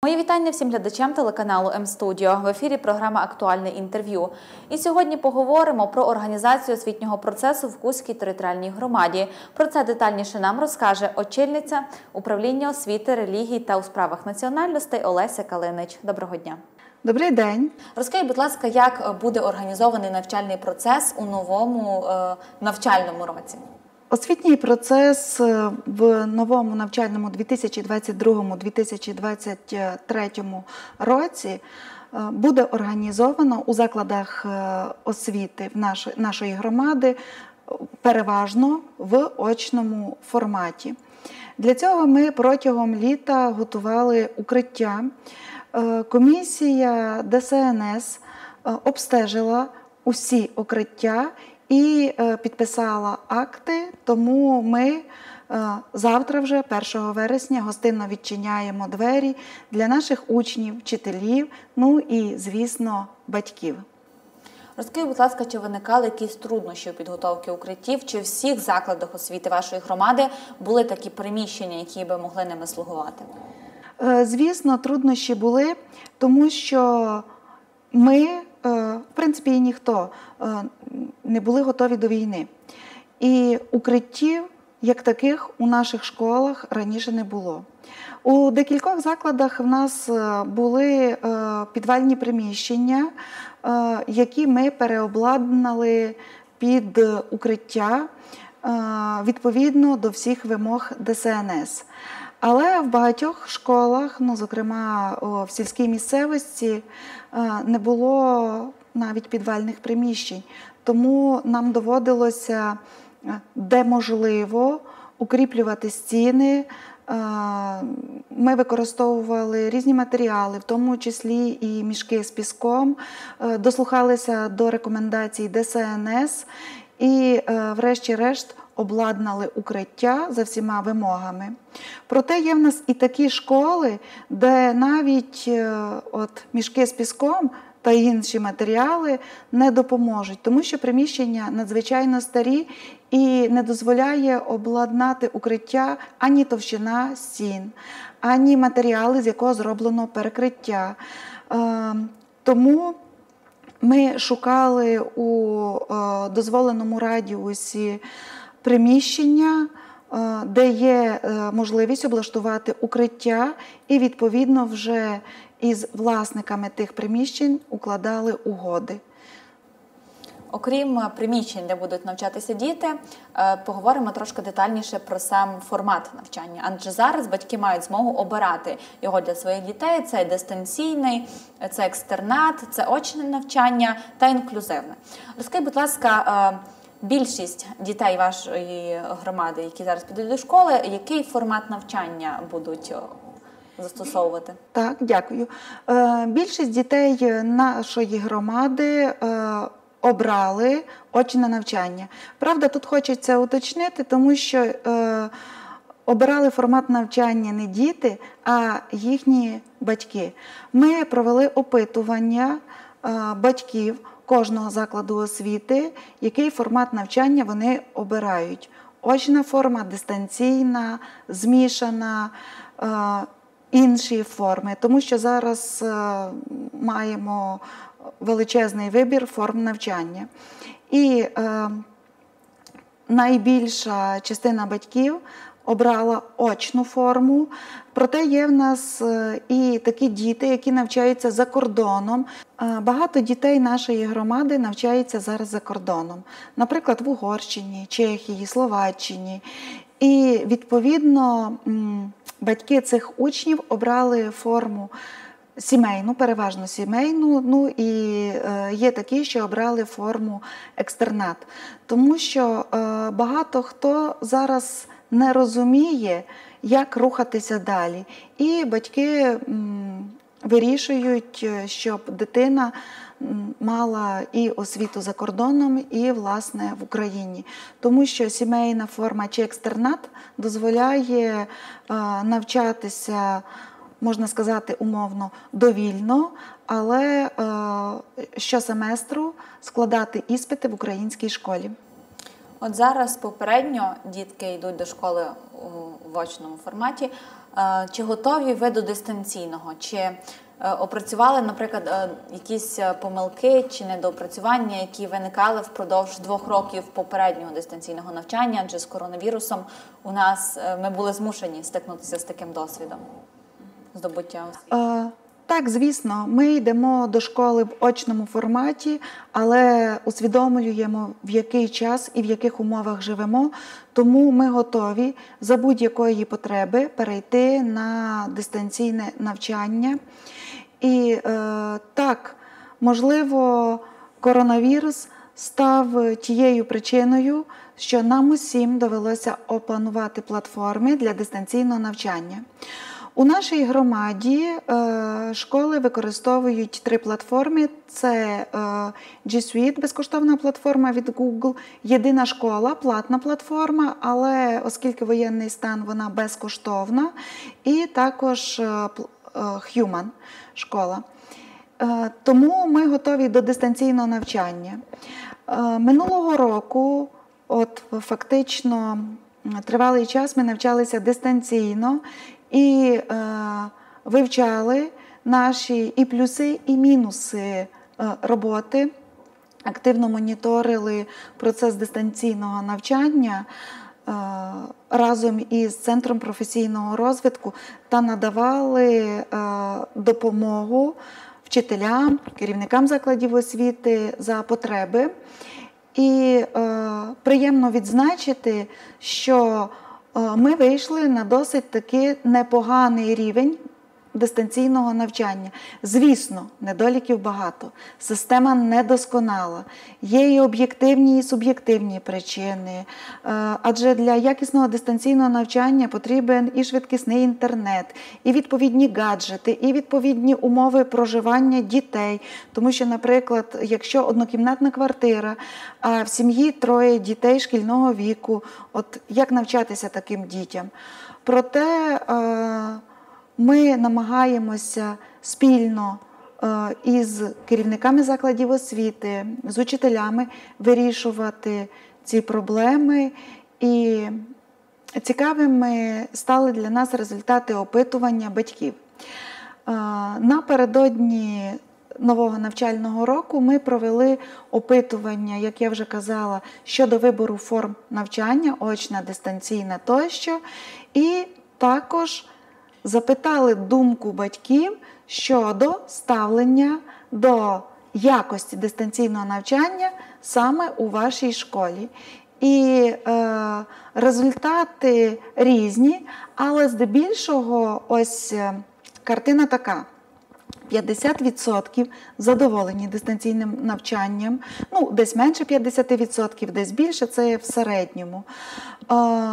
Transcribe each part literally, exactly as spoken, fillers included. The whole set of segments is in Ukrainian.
Мої вітання всім глядачам телеканалу М-Студіо. В ефірі програма «Актуальне інтерв'ю». І сьогодні поговоримо про організацію освітнього процесу в Кузькій територіальній громаді. Про це детальніше нам розкаже очільниця управління освіти, релігій та у справах національностей Олеся Калинич. Доброго дня. Добрий день. Розкажіть, будь ласка, як буде організований навчальний процес у новому е, навчальному році? Освітній процес в новому навчальному дві тисячі двадцять другому - дві тисячі двадцять третьому році буде організовано у закладах освіти нашої громади переважно в очному форматі. Для цього ми протягом літа готували укриття. Комісія Д С Н С обстежила усі укриття і підписала акти, тому ми завтра вже, першого вересня, гостинно відчиняємо двері для наших учнів, вчителів, ну і, звісно, батьків. Розкажіть, будь ласка, чи виникали якісь труднощі у підготовці укриттів, чи в всіх закладах освіти вашої громади були такі приміщення, які би могли ними слугувати? Звісно, труднощі були, тому що ми, в принципі, і ніхто не були готові до війни. І укриттів, як таких, у наших школах раніше не було. У декількох закладах в нас були підвальні приміщення, які ми переобладнали під укриття відповідно до всіх вимог Д С Н С. Але в багатьох школах, ну, зокрема в сільській місцевості, не було навіть підвальних приміщень. Тому нам доводилося, де можливо, укріплювати стіни. Ми використовували різні матеріали, в тому числі і мішки з піском, дослухалися до рекомендацій Д С Н С і, врешті-решт, обладнали укриття за всіма вимогами. Проте є в нас і такі школи, де навіть от, мішки з піском та інші матеріали не допоможуть, тому що приміщення надзвичайно старі і не дозволяє обладнати укриття ані товщина стін, ані матеріали, з якого зроблено перекриття. Тому ми шукали у дозволеному радіусі приміщення, де є можливість облаштувати укриття, і відповідно вже із власниками тих приміщень укладали угоди. Окрім приміщень, де будуть навчатися діти, поговоримо трошки детальніше про сам формат навчання. Адже зараз батьки мають змогу обирати його для своїх дітей. Це дистанційний, це екстернат, це очне навчання та інклюзивне. Розкажіть, будь ласка, більшість дітей вашої громади, які зараз підуть до школи, який формат навчання будуть застосовувати? Так, дякую. Більшість дітей нашої громади обрали очне навчання. Правда, тут хочеться уточнити, тому що е, обирали формат навчання не діти, а їхні батьки. Ми провели опитування е, батьків кожного закладу освіти, який формат навчання вони обирають. Очна форма, дистанційна, змішана, е, інші форми. Тому що зараз е, маємо величезний вибір форм навчання. І е, найбільша частина батьків обрала очну форму, проте є в нас і такі діти, які навчаються за кордоном. Е, багато дітей нашої громади навчаються зараз за кордоном, наприклад, в Угорщині, Чехії, Словаччині. І, відповідно, батьки цих учнів обрали форму сімейну, переважно сімейну, ну і е, є такі, що обрали форму екстернат. Тому що е, багато хто зараз не розуміє, як рухатися далі. І батьки м, вирішують, щоб дитина мала і освіту за кордоном, і, власне, в Україні. Тому що сімейна форма чи екстернат дозволяє е, навчатися, можна сказати, умовно, довільно, але е, щосеместру складати іспити в українській школі. От зараз попередньо дітки йдуть до школи у очному форматі. Е, Чи готові ви до дистанційного? Чи е, опрацювали, наприклад, е, якісь е, помилки чи недоопрацювання, які виникали впродовж двох років попереднього дистанційного навчання, адже з коронавірусом у нас е, ми були змушені стикнутися з таким досвідом здобуття освіти? Е, Так, звісно, ми йдемо до школи в очному форматі, але усвідомлюємо, в який час і в яких умовах живемо, тому ми готові за будь-якої потреби перейти на дистанційне навчання. І е, так, можливо, коронавірус став тією причиною, що нам усім довелося опанувати платформи для дистанційного навчання. У нашій громаді е, школи використовують три платформи. Це е, G Suite, безкоштовна платформа від Google, Єдина школа, платна платформа, але оскільки воєнний стан, вона безкоштовна, і також е, Human школа. Е, тому ми готові до дистанційного навчання. Е, минулого року, от фактично тривалий час ми навчалися дистанційно, і е, вивчали наші і плюси, і мінуси е, роботи, активно моніторили процес дистанційного навчання е, разом із Центром професійного розвитку та надавали е, допомогу вчителям, керівникам закладів освіти за потреби. І е, приємно відзначити, що ми вийшли на досить таки непоганий рівень дистанційного навчання. Звісно, недоліків багато, система недосконала, є і об'єктивні, і суб'єктивні причини, адже для якісного дистанційного навчання потрібен і швидкісний інтернет, і відповідні гаджети, і відповідні умови проживання дітей, тому що, наприклад, якщо однокімнатна квартира, а в сім'ї троє дітей шкільного віку, от як навчатися таким дітям? Проте ми намагаємося спільно із керівниками закладів освіти, з учителями вирішувати ці проблеми. І цікавими стали для нас результати опитування батьків. Напередодні нового навчального року ми провели опитування, як я вже казала, щодо вибору форм навчання, очна, дистанційна тощо. І також запитали думку батьків щодо ставлення до якості дистанційного навчання саме у вашій школі. І е, результати різні, але здебільшого ось картина така. п'ятдесят відсотків задоволені дистанційним навчанням, ну, десь менше п'ятдесят відсотків, десь більше, це в середньому. Е,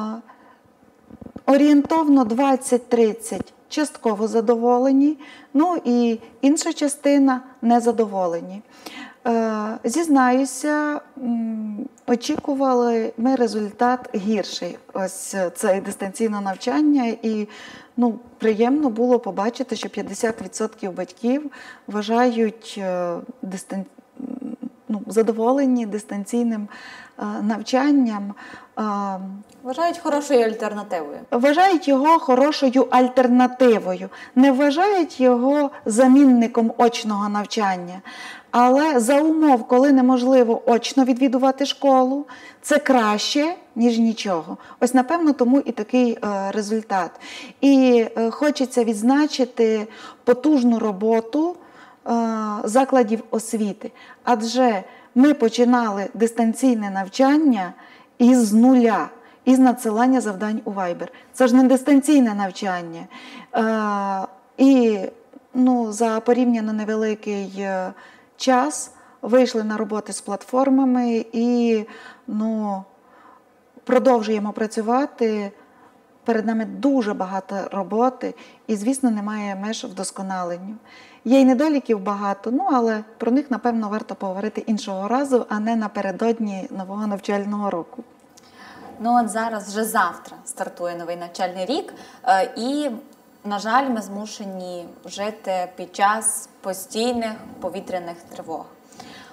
Орієнтовно двадцять-тридцять частково задоволені, ну і інша частина незадоволені. Зізнаюся, очікували ми результат гірший, ось це дистанційне навчання, і ну, приємно було побачити, що п'ятдесят відсотків батьків вважають дистан... ну, задоволені дистанційним навчанням. Вважають хорошою альтернативою. Вважають його хорошою альтернативою, не вважають його замінником очного навчання. Але за умов, коли неможливо очно відвідувати школу, це краще, ніж нічого. Ось, напевно, тому і такий е, результат. І е, хочеться відзначити потужну роботу е, закладів освіти. Адже ми починали дистанційне навчання із нуля, із надсилання завдань у Viber. Це ж не дистанційне навчання. Е, і ну, за порівняно невеликий е, час вийшли на роботи з платформами і ну, продовжуємо працювати. Перед нами дуже багато роботи і, звісно, немає меж вдосконаленню. Є й недоліків багато, ну, але про них, напевно, варто поговорити іншого разу, а не напередодні нового навчального року. Ну, от зараз, вже завтра стартує новий навчальний рік, і, на жаль, ми змушені жити під час постійних повітряних тривог.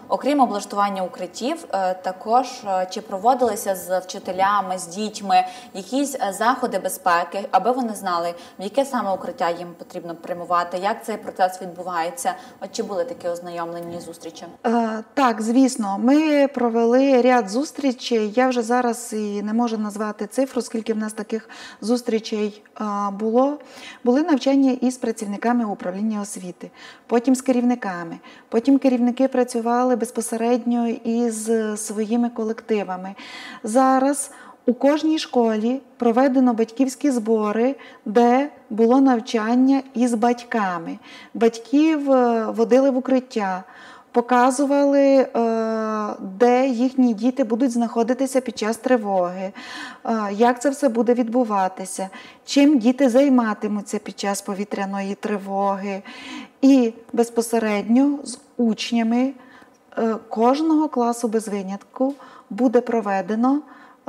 Окрім облаштування укриттів, також чи проводилися з вчителями, з дітьми якісь заходи безпеки, аби вони знали, в яке саме укриття їм потрібно прямувати, як цей процес відбувається? От чи були такі ознайомлені зустрічі? Е, так, звісно. Ми провели ряд зустрічей. Я вже зараз і не можу назвати цифру, скільки в нас таких зустрічей е, було. Були навчання із працівниками управління освіти, потім з керівниками, потім керівники працювали безпосередньо із своїми колективами. Зараз у кожній школі проведено батьківські збори, де було навчання із батьками. Батьків водили в укриття, показували, де їхні діти будуть знаходитися під час тривоги, як це все буде відбуватися, чим діти займатимуться під час повітряної тривоги. І безпосередньо з учнями кожного класу без винятку буде проведено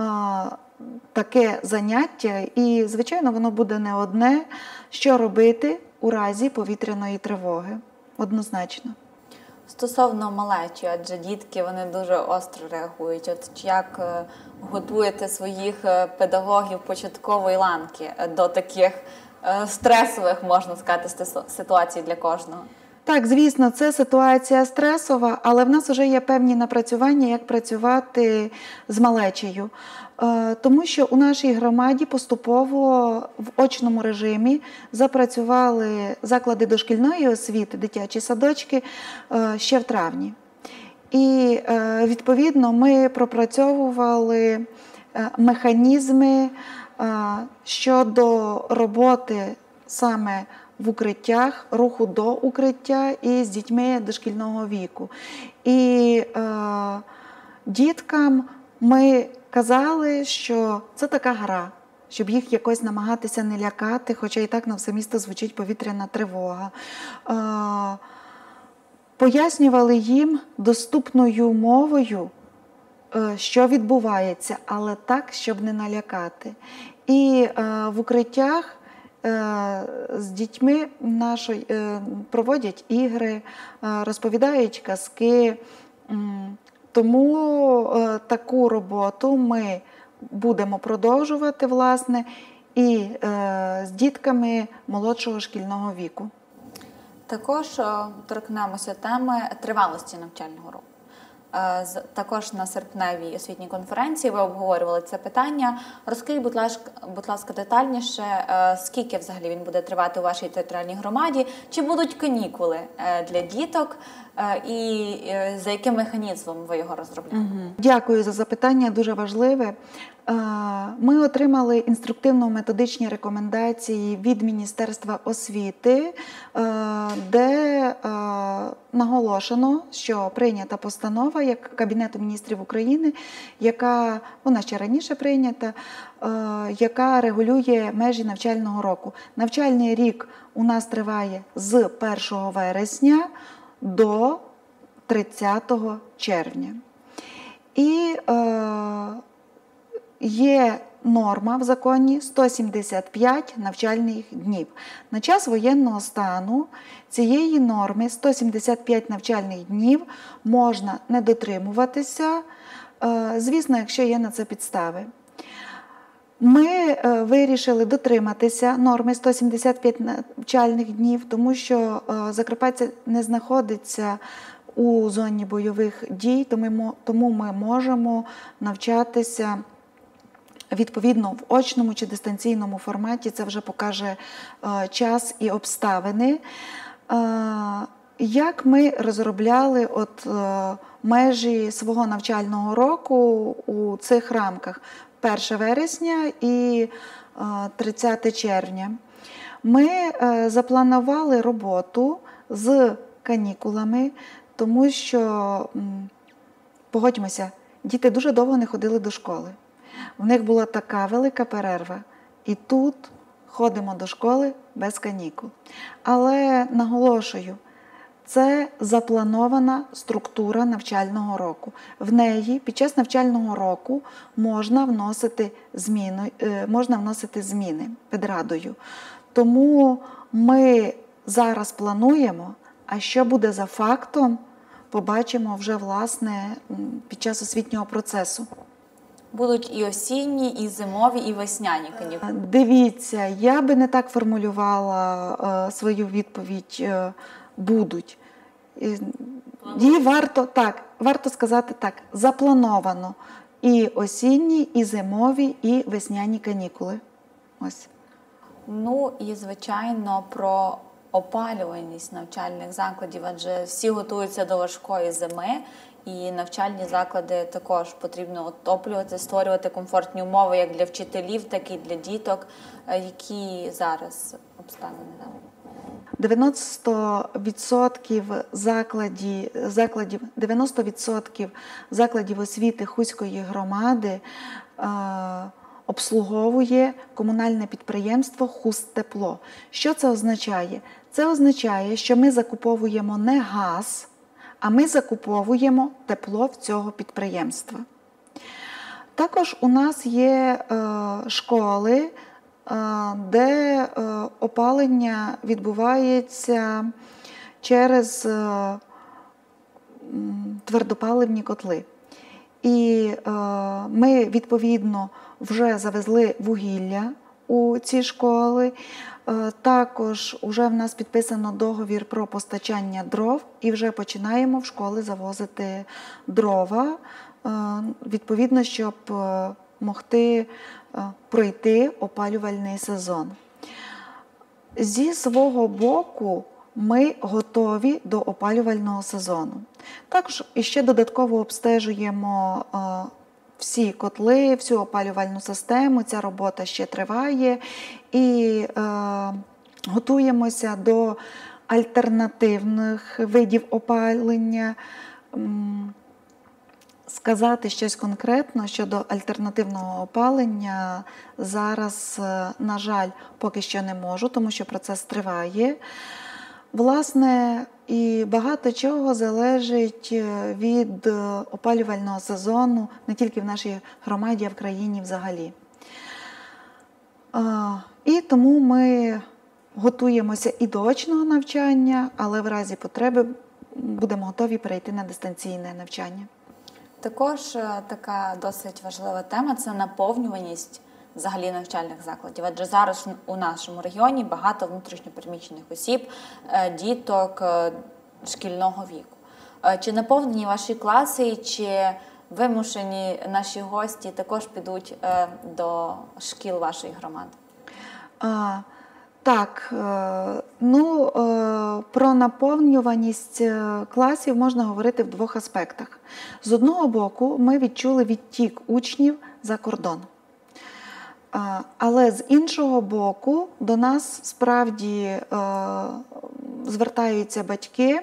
таке заняття, і, звичайно, воно буде не одне, що робити у разі повітряної тривоги, однозначно. Стосовно малечі, адже дітки, вони дуже остро реагують. От як готуєте своїх педагогів початкової ланки до таких стресових, можна сказати, ситуацій для кожного? Так, звісно, це ситуація стресова, але в нас вже є певні напрацювання, як працювати з малечею. Тому що у нашій громаді поступово в очному режимі запрацювали заклади дошкільної освіти, дитячі садочки ще в травні. І, відповідно, ми пропрацьовували механізми щодо роботи саме в укриттях, руху до укриття і з дітьми дошкільного віку. І е, діткам ми казали, що це така гра, щоб їх якось намагатися не лякати, хоча і так на все місто звучить повітряна тривога. Е, пояснювали їм доступною мовою, е, що відбувається, але так, щоб не налякати. І е, в укриттях з дітьми нашої проводять ігри, розповідають казки. Тому таку роботу ми будемо продовжувати, власне, і з дітками молодшого шкільного віку. Також торкнемося теми тривалості навчального року. Також на серпневій освітній конференції ви обговорювали це питання. Розкажіть, будь ласка, будь ласка, детальніше, скільки взагалі він буде тривати у вашій територіальній громаді, чи будуть канікули для діток і за яким механізмом ви його розробляєте? Угу. Дякую за запитання, дуже важливе. Ми отримали інструктивно-методичні рекомендації від Міністерства освіти, де наголошено, що прийнята постанова як Кабінету міністрів України, яка, вона ще раніше прийнята, яка регулює межі навчального року. Навчальний рік у нас триває з першого вересня до тридцятого червня. І є норма в законі сто сімдесят п'ять навчальних днів. На час воєнного стану цієї норми сто сімдесят п'ять навчальних днів можна не дотримуватися, звісно, якщо є на це підстави. Ми вирішили дотриматися норми сто сімдесят п'ять навчальних днів, тому що Закарпаття не знаходиться у зоні бойових дій, тому ми можемо навчатися відповідно в очному чи дистанційному форматі, це вже покаже е, час і обставини. Е, як ми розробляли от, е, межі свого навчального року у цих рамках перше вересня і е, тридцяте червня? Ми е, запланували роботу з канікулами, тому що, м, погодьмося, діти дуже довго не ходили до школи. В них була така велика перерва, і тут ходимо до школи без канікул. Але, наголошую, це запланована структура навчального року. В неї під час навчального року можна вносити зміни, можна вносити зміни педрадою. Тому ми зараз плануємо, а що буде за фактом, побачимо вже, власне, під час освітнього процесу. Будуть і осінні, і зимові, і весняні канікули. Дивіться, я би не так формулювала е, свою відповідь е, «будуть». Її варто, так, варто сказати так, заплановано і осінні, і зимові, і весняні канікули. Ось. Ну і, звичайно, про опалюваність навчальних закладів, адже всі готуються до важкої зими, і навчальні заклади також потрібно отоплювати, створювати комфортні умови як для вчителів, так і для діток. Які зараз обставини там? дев'яносто відсотків закладів, закладів, дев'яносто відсотків закладів освіти Хуської громади е, обслуговує комунальне підприємство «Хустепло». Що це означає? Це означає, що ми закуповуємо не газ, а ми закуповуємо тепло в цього підприємства. Також у нас є е, школи, де опалення відбувається через твердопаливні котли. І ми, відповідно, вже завезли вугілля у ці школи. Також вже в нас підписано договір про постачання дров і вже починаємо в школи завозити дрова, відповідно, щоб могти пройти опалювальний сезон. Зі свого боку ми готові до опалювального сезону. Також іще додатково обстежуємо всі котли, всю опалювальну систему, ця робота ще триває, і е, готуємося до альтернативних видів опалення. Сказати щось конкретно щодо альтернативного опалення зараз, на жаль, поки що не можу, тому що процес триває. Власне, і багато чого залежить від опалювального сезону не тільки в нашій громаді, а в країні взагалі. І тому ми готуємося і до очного навчання, але в разі потреби будемо готові перейти на дистанційне навчання. Також така досить важлива тема – це наповнюваність взагалі навчальних закладів. Адже зараз у нашому регіоні багато внутрішньопереміщених осіб, діток шкільного віку. Чи наповнені ваші класи, чи вимушені наші гості також підуть до шкіл вашої громади? А, так, ну, про наповнюваність класів можна говорити в двох аспектах. З одного боку, ми відчули відтік учнів за кордон. Але з іншого боку, до нас справді звертаються батьки,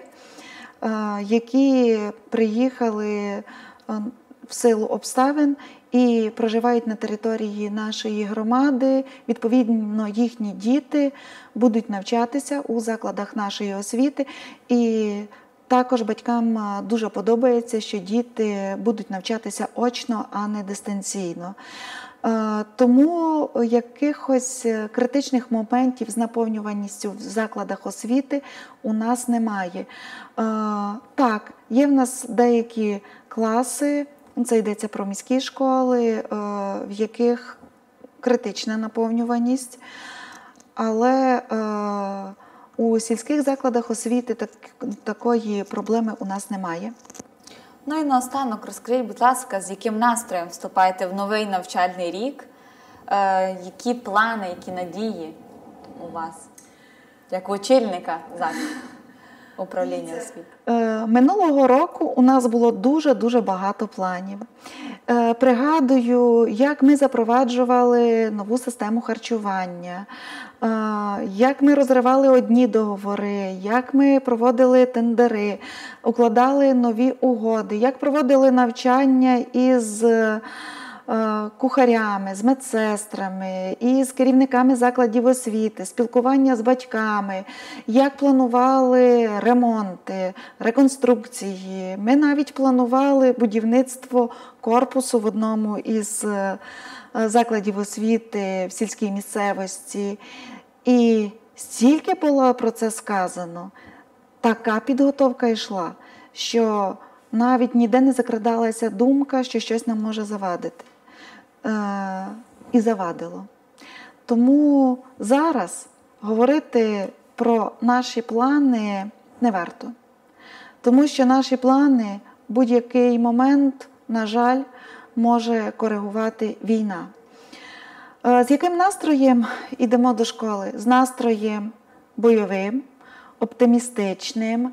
які приїхали в силу обставин і проживають на території нашої громади. Відповідно, їхні діти будуть навчатися у закладах нашої освіти. І також батькам дуже подобається, що діти будуть навчатися очно, а не дистанційно. Тому якихось критичних моментів з наповнюваністю в закладах освіти у нас немає. Так, є в нас деякі класи, це йдеться про міські школи, в яких критична наповнюваність, але у сільських закладах освіти так, такої проблеми у нас немає. Ну і наостанок розкажіть, будь ласка, з яким настроєм вступаєте в новий навчальний рік? Е, які плани, які надії у вас, як очільника закладу управління освіти? Е, минулого року у нас було дуже-дуже багато планів. Е, пригадую, як ми запроваджували нову систему харчування, е, як ми розривали одні договори, як ми проводили тендери, укладали нові угоди, як проводили навчання із кухарями, з медсестрами, із керівниками закладів освіти, спілкування з батьками, як планували ремонти, реконструкції. Ми навіть планували будівництво корпусу в одному із закладів освіти в сільській місцевості. І стільки було про це сказано, така підготовка йшла, що навіть ніде не закрадалася думка, що щось нам може завадити. Е, і завадило. Тому зараз говорити про наші плани не варто. Тому що наші плани в будь-який момент, на жаль, може коригувати війна. З яким настроєм йдемо до школи? З настроєм бойовим, оптимістичним.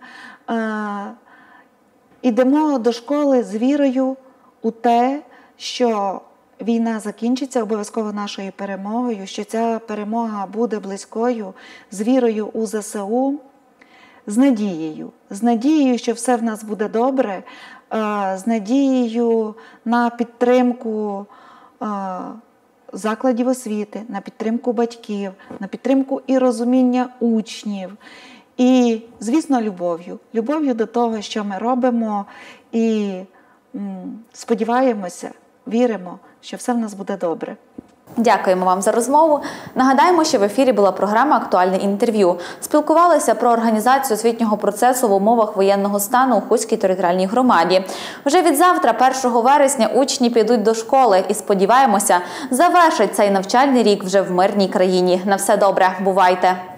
Йдемо до школи з вірою у те, що війна закінчиться обов'язково нашою перемогою, що ця перемога буде близькою, з вірою у зе се у, з надією. З надією, що все в нас буде добре, з надією на підтримку закладів освіти, на підтримку батьків, на підтримку і розуміння учнів. І, звісно, любов'ю. Любов'ю до того, що ми робимо, і м, сподіваємося, віримо, що все в нас буде добре. Дякуємо вам за розмову. Нагадаємо, що в ефірі була програма «Актуальне інтерв'ю». Спілкувалися про організацію освітнього процесу в умовах воєнного стану у Хуській територіальній громаді. Вже від завтра, першого вересня, учні підуть до школи і, сподіваємося, завершать цей навчальний рік вже в мирній країні. На все добре, бувайте!